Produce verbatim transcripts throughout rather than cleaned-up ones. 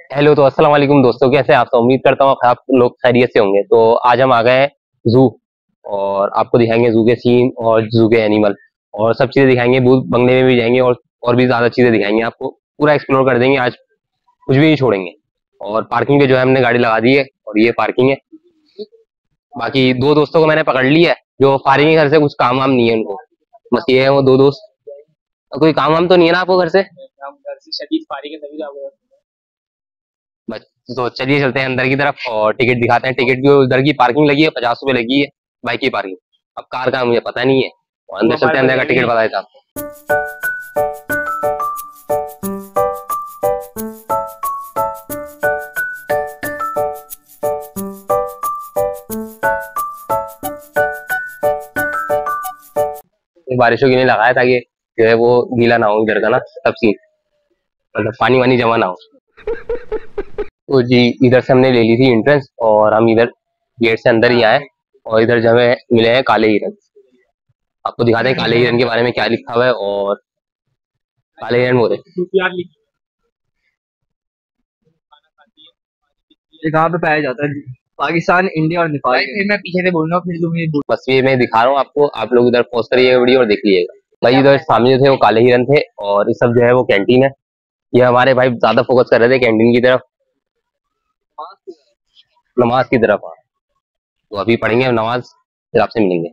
Hello, तो अस्सलाम वालेकुम दोस्तों, कैसे हैं आप? तो उम्मीद करता हूँ आप लोग खैरियत से होंगे। तो आज हम आ गए हैं जू, और आपको दिखाएंगे जू के सीन और जू के एनिमल और सब चीजें दिखाएंगे। भूत बंगले में भी जाएंगे और और भी ज्यादा चीजें दिखाएंगे आपको। पूरा एक्सप्लोर कर देंगे आज, कुछ भी नहीं छोड़ेंगे। और पार्किंग पे जो है हमने गाड़ी लगा दी है, और ये पार्किंग है। बाकी दो दोस्तों को मैंने पकड़ लिया है जो फारिग है घर से, कुछ काम वाम नहीं है उनको। बस ये है वो दो दोस्त। कोई काम वाम तो नहीं है ना आपको घर से? हम घर से शदीद फारिग है तभी जाऊंगा। बस, तो चलिए चलते हैं अंदर की तरफ और टिकट दिखाते हैं। टिकट जो उधर की पार्किंग लगी है, पचास रुपए लगी है बाइक की पार्किंग। अब कार का मुझे पता नहीं है, तो वो अंदर चलते हमारे हैं, पास अंदर का है टिकट नहीं। बता देता आपको। ये बारिशों के लिए लगाया ताकि जो है वो गीला ना हो इधर का ना, सब सीन, मतलब पानी वानी जमा ना हो। तो जी, इधर से हमने ले ली थी एंट्रेंस, और हम इधर गेट से अंदर ही आए। और इधर जो हमें मिले हैं काले हिरन। आपको दिखाते हैं काले हिरन के बारे में क्या लिखा हुआ है। और काले हिरन बोले तू प्यार लिख। ये कहाँ पे पाया जाता है? पाकिस्तान, इंडिया और नेपाल भाई के। फिर मैं पीछे से बोल रहा हूँ, फिर तुम ये बोल। बस ये मैं दिखा रहा हूँ आपको, आप लोग इधर पॉज करिए वीडियो और देख लीजिएगा। भाई इधर सामने जो थे वो काले हिरन थे, और इस सब जो है वो कैंटीन है। ये हमारे भाई ज्यादा फोकस कर रहे थे कैंटीन की तरफ, नमाज की तरफ। हाँ, तो अभी पढ़ेंगे नमाज, फिर आपसे मिलेंगे।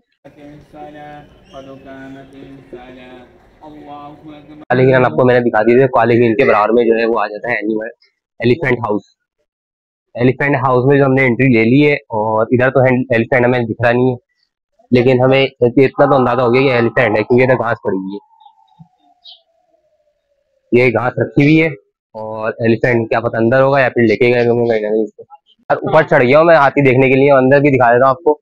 काले हिरन आपको मैंने दिखा दिए थे। काले हिरन के बराबर में जो है वो आ जाता है animal elephant house. Elephant house में जो हमने एंट्री ले ली है, और इधर तो एलिफेंट हमें दिख रहा नहीं है, लेकिन हमें इतना तो अंदाजा हो गया कि एलिफेंट है, क्योंकि इधर घास पड़ी हुई है। ये घास रखी हुई है, और एलिफेंट क्या पता अंदर होगा या फिर लेके गए होंगे कहीं ना कहीं इसको। यार ऊपर चढ़ गया हूँ मैं हाथी देखने के लिए, अंदर भी दिखा देता हूँ आपको।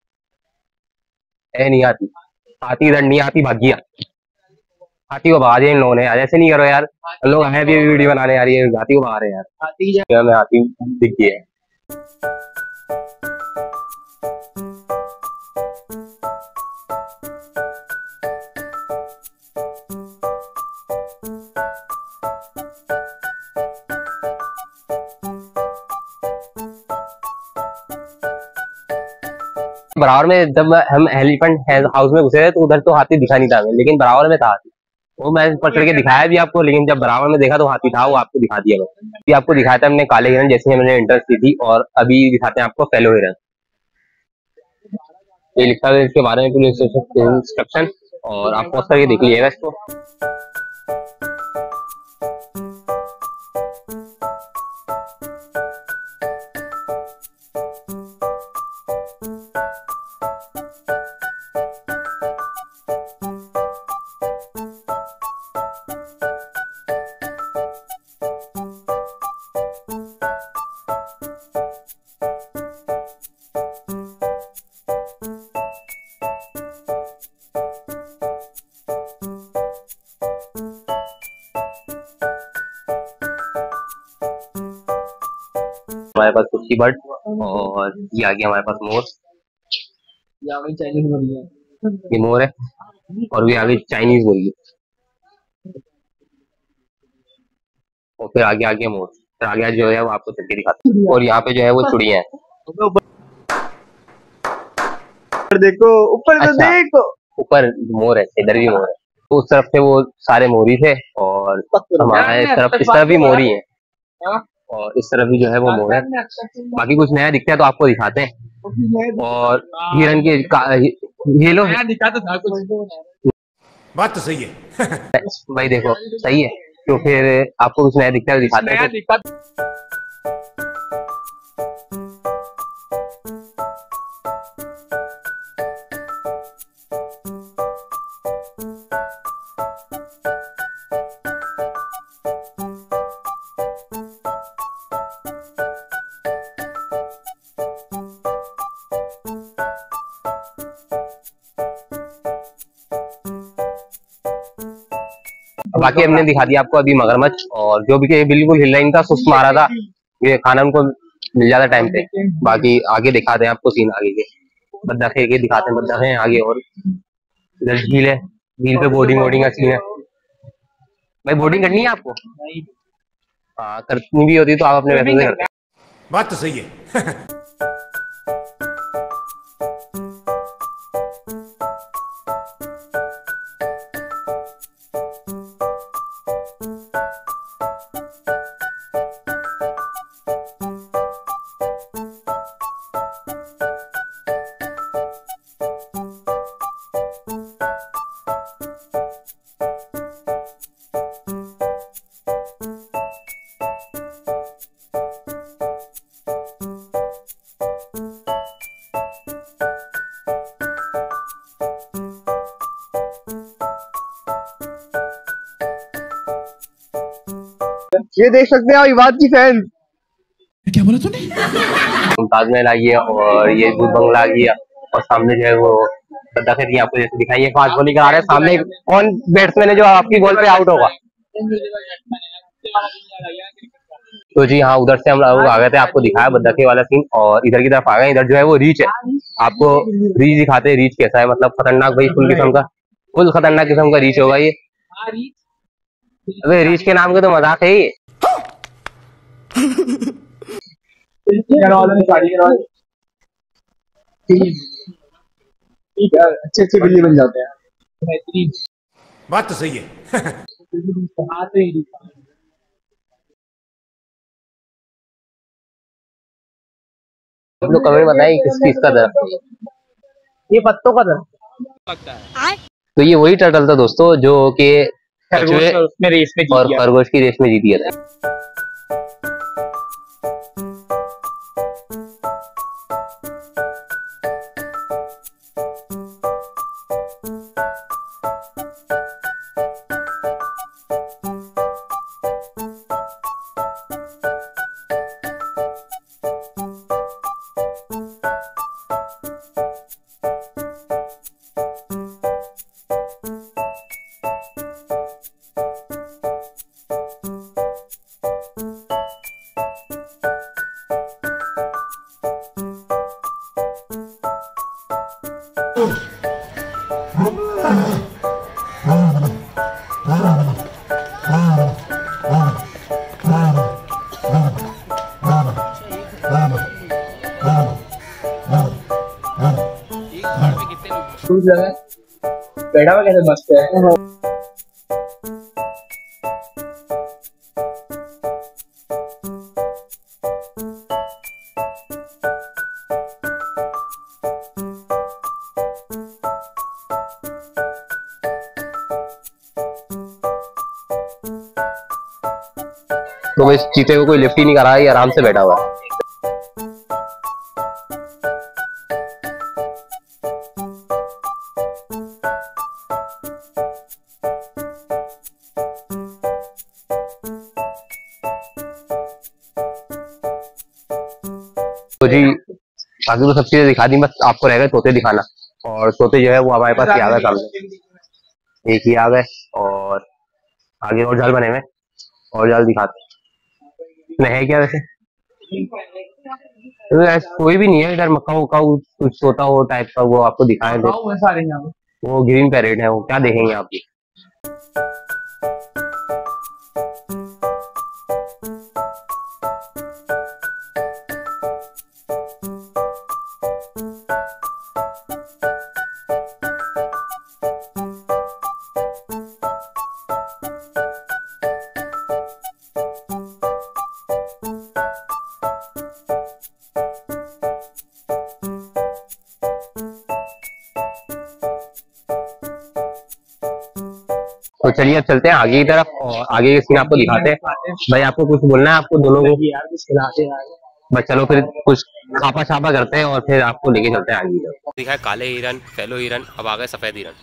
है नहीं हाथी, हाथी इधर नहीं, हाथी भाग गया। हाथी को भगा दिया इन लोगों ने यार, ऐसे नहीं करो यार। हम लोग आए भी वीडियो बनाने आ रही है, हाथी को भगा रहे हैं यार। आती जा। क्या हमें हाथी दिख गया है। बराबर में जब हम एलिफेंट हाउस में घुसे थे, तो उधर तो हाथी दिखा नहीं था हमें, लेकिन बराबर में था हाथी। वो मैं ऊपर चढ़ के दिखाया भी आपको, लेकिन जब बराबर में देखा तो हाथी था, वो आपको दिखा दिया मैं। अभी आपको दिखाया था हमने काले हिरन, जैसे हमने इंटरेस्ट की थी। और अभी दिखाते हैं आपको फेलो हिरन। ये लिखा है इसके बारे में पूरी इंस्ट्रक्शन, और आप पॉज करके देख लीजिएगा इसको। हमारे पास कुर्सी बर्ड, और ये आ गया हमारे पास मोर। यहाँ पे चाइनीज बन गया। ये मोर है, और भी आगे चाइनीज बोलिए। और फिर आगे आगे मोर, फिर आगे जो है वो आपको चल के दिखाते हैं। और यहाँ पे जो है वो चिड़िया है। ऊपर देखो, ऊपर तो अच्छा, देखो। ऊपर मोर है, इधर भी मोर है। तो उस तरफ से वो सारे मोरी थे, और हमारा इस तरफ इस तरफ भी मोरी है, और इस तरफ भी जो है वो मोर है। बाकी कुछ नया दिखता है तो आपको दिखाते हैं। और हिरन के का- ये लो दिखा तो था कुछ। बात तो सही है। भाई, देखो सही है। तो फिर आपको कुछ नया दिखता है तो दिखाते नया हैं। दिखा। बाकी हमने दिखा दिया आपको अभी मगरमच्छ, और जो भी के बिल्कुल हिल इनका सुस्त मारा था, ये खाना उनको मिल जाता टाइम पे। बाकी आगे दिखाते हैं आपको सीन आगे के। बद्दाखे के दिखाते हैं, बद्दाखे आगे। और इधर झील है, झील पे बोटिंग वोटिंग का सीन है। भाई बोटिंग करनी है आपको? हाँ करनी भी होती तो आप अपने पैसे से करते। बात तो सही है। ये देख सकते हैं आप इबाद की फैन। क्या बोला तूने? ताजमहल आ गया और ये दूध बंगला आ गया और सामने जो है वो गद्दा खैर आपको जैसे दिखाई है फास्ट बॉलिंग करा रहे हैं। सामने कौन बैट्समैन है जो आपकी बॉल पे आउट होगा? तो जी हाँ, उधर से हम लोग आ गए थे, आपको दिखाया बद्दाखे वाला सीन और इधर की तरफ आ गए। इधर जो है वो रीच है, आपको रीच दिखाते हैं। रीच कैसा है, मतलब खतरनाक भाई, फुल किस्म का, फुल खतरनाक किस्म का रीच होगा ये। अबे रीच के नाम के तो मजाक है ही। ठीक है, अच्छे अच्छे बिल्ली बन जाते हैं। बात तो सही है। आप लोग कमेंट बताएं किस चीज का दर्द? ये पत्तों का दर्द लगता है। तो ये वही टर्टल था दोस्तों जो कि खरगोश और उसमें रेस में जीत और गया। खरगोश की रेस में जीत गया था। बैठा हुआ कैसे मस्त है। तो इस चीते को कोई लिफ्ट ही नहीं करा है, ये आराम से बैठा हुआ है। तो जी बाकी तो सब चीजें दिखा दी, बस आपको रहेगा तोते दिखाना। और तोते जो है वो हमारे पास आ गए सामने, एक ही आ गए और आगे और जाल बने हुए, और जाल दिखाते है क्या वैसे। तो ऐसा कोई भी नहीं है इधर, मक्का उक्का कुछ तोता हो टाइप का, वो आपको दिखाए थे। वो ग्रीन पैरेट है, वो क्या देखेंगे आप? तो चलिए अब चलते हैं आगे की तरफ और आगे के सीन आपको दिखाते हैं। भाई आपको कुछ बोलना है आपको दोनों को? यार कुछ खिलाते यार। बस चलो फिर कुछ खापा छापा करते हैं और फिर आपको लेके चलते हैं आगे की तरफ। दिखा है काले हिरन, फैलो हिरन, अब आ गए सफेद हिरन।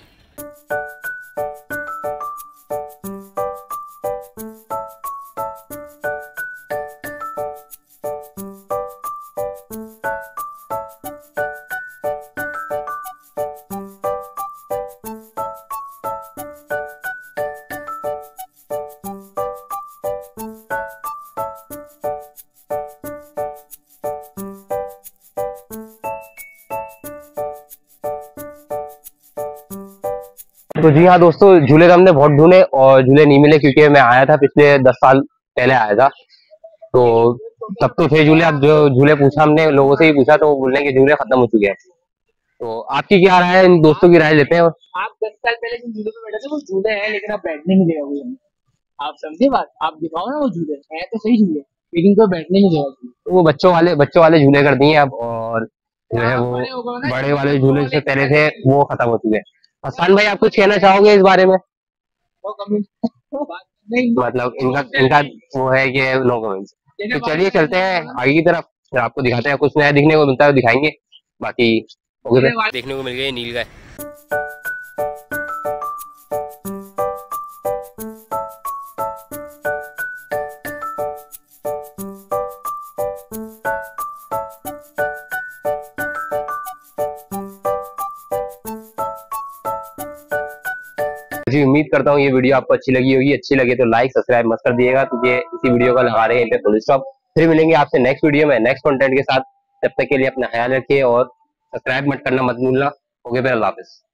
तो जी हाँ दोस्तों, झूले तो हमने बहुत ढूंढे और झूले नहीं मिले, क्योंकि मैं आया था पिछले दस साल पहले आया था तो तब तो थे झूले, अब जो झूले पूछा हमने लोगों से ही पूछा तो वो बोलने के झूले खत्म हो चुके हैं। तो आपकी क्या राय है, इन दोस्तों की राय लेते हैं। आप दस साल पहले जिन झूले पे बैठे थे वो झूले हैं, लेकिन आप बैठने नहीं देगा कोई हमें। आप समझे बात, आप दिखाओ ना वो झूले है तो सही झूले, लेकिन कोई बैठने नहीं देगा। तो वो बच्चों वाले बच्चों वाले झूले कर दिए अब, और जो है वो बड़े हो गए ना, बड़े वाले झूले से पहले थे वो खत्म हो चुके हैं। हसन भाई, आप कुछ कहना चाहोगे इस बारे में। वो कभी नहीं, मतलब इनका इनका वो है कि नो कमेंट्स। तो चलिए चलते हैं आगे की तरफ, फिर आपको दिखाते हैं, कुछ नया दिखने को मिलता है दिखाएंगे। बाकी ओके सर, देखने को मिल गए नील गाय। जी उम्मीद करता हूँ ये वीडियो आपको अच्छी लगी होगी। अच्छी लगे तो लाइक सब्सक्राइब मत कर दिएगा, क्योंकि इसी वीडियो का लगा रहे हैं फुल स्टॉप। फिर मिलेंगे आपसे नेक्स्ट वीडियो में नेक्स्ट कंटेंट के साथ। तब तक के लिए अपना ख्याल रखिए और सब्सक्राइब मत करना मत भूलना। ओके, अल्लाह हाफिज।